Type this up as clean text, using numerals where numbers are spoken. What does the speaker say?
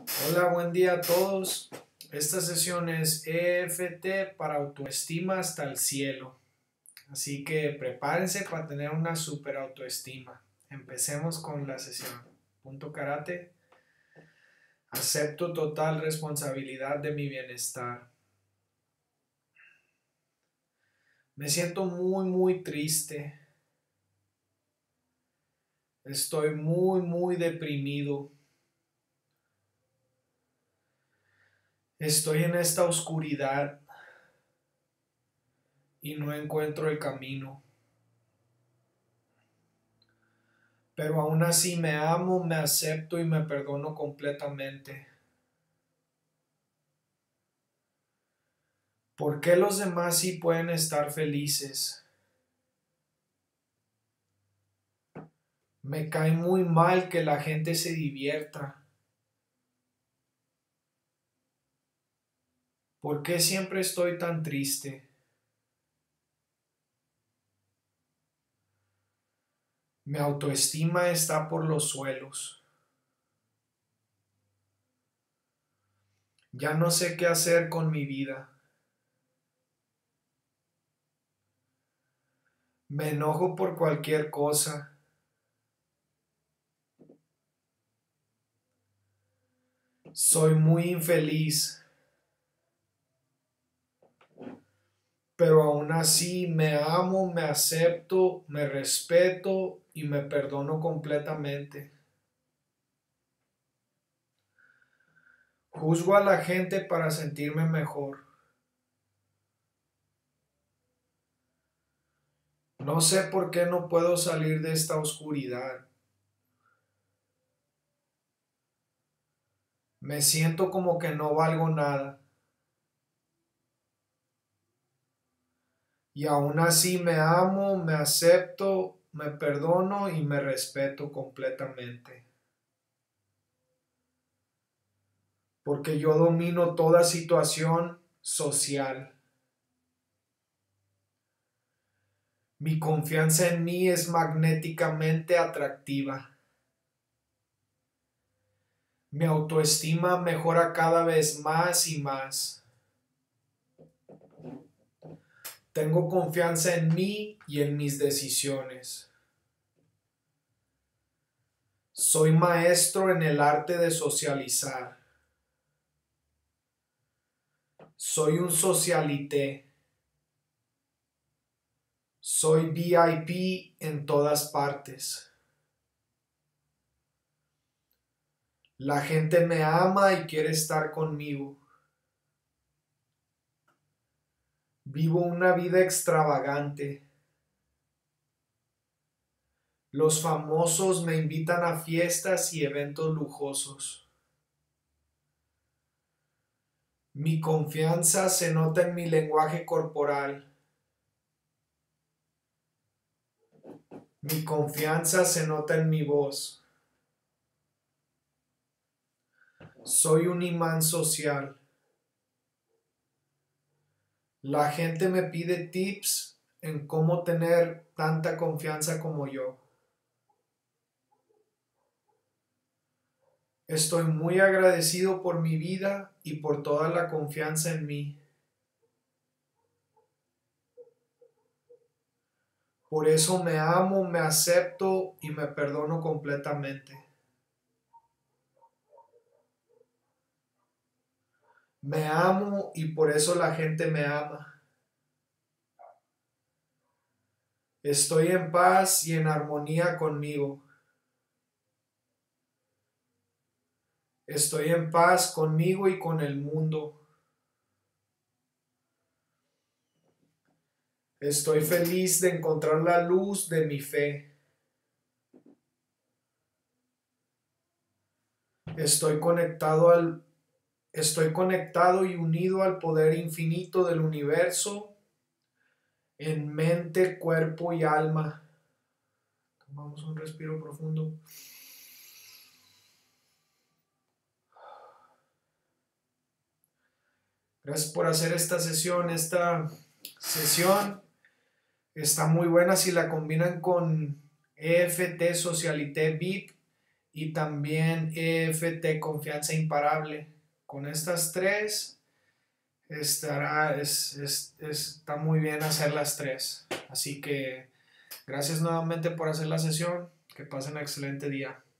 Hola, buen día a todos. Esta sesión es EFT para autoestima hasta el cielo. Así que prepárense para tener una super autoestima. Empecemos con la sesión. Punto karate. Acepto total responsabilidad de mi bienestar. Me siento muy triste. Estoy muy deprimido. Estoy en esta oscuridad y no encuentro el camino. Pero aún así me amo, me acepto y me perdono completamente. ¿Por qué los demás sí pueden estar felices? Me cae muy mal que la gente se divierta. ¿Por qué siempre estoy tan triste? Mi autoestima está por los suelos. Ya no sé qué hacer con mi vida. Me enojo por cualquier cosa. Soy muy infeliz. Pero aún así me amo, me acepto, me respeto y me perdono completamente. Juzgo a la gente para sentirme mejor. No sé por qué no puedo salir de esta oscuridad. Me siento como que no valgo nada. Y aún así me amo, me acepto, me perdono y me respeto completamente. Porque yo domino toda situación social. Mi confianza en mí es magnéticamente atractiva. Mi autoestima mejora cada vez más y más. Tengo confianza en mí y en mis decisiones. Soy maestro en el arte de socializar. Soy un socialité. Soy VIP en todas partes. La gente me ama y quiere estar conmigo. Vivo una vida extravagante. Los famosos me invitan a fiestas y eventos lujosos. Mi confianza se nota en mi lenguaje corporal. Mi confianza se nota en mi voz. Soy un imán social. La gente me pide tips en cómo tener tanta confianza como yo. Estoy muy agradecido por mi vida y por toda la confianza en mí. Por eso me amo, me acepto y me perdono completamente. Me amo y por eso la gente me ama. Estoy en paz y en armonía conmigo. Estoy en paz conmigo y con el mundo. Estoy feliz de encontrar la luz de mi fe. Estoy conectado y unido al poder infinito del universo en mente, cuerpo y alma. Tomamos un respiro profundo. Gracias por hacer esta sesión. Esta sesión está muy buena si la combinan con EFT Socialité VIP y también EFT confianza imparable. Con estas tres está muy bien hacer las tres. Así que gracias nuevamente por hacer la sesión. Que pasen un excelente día.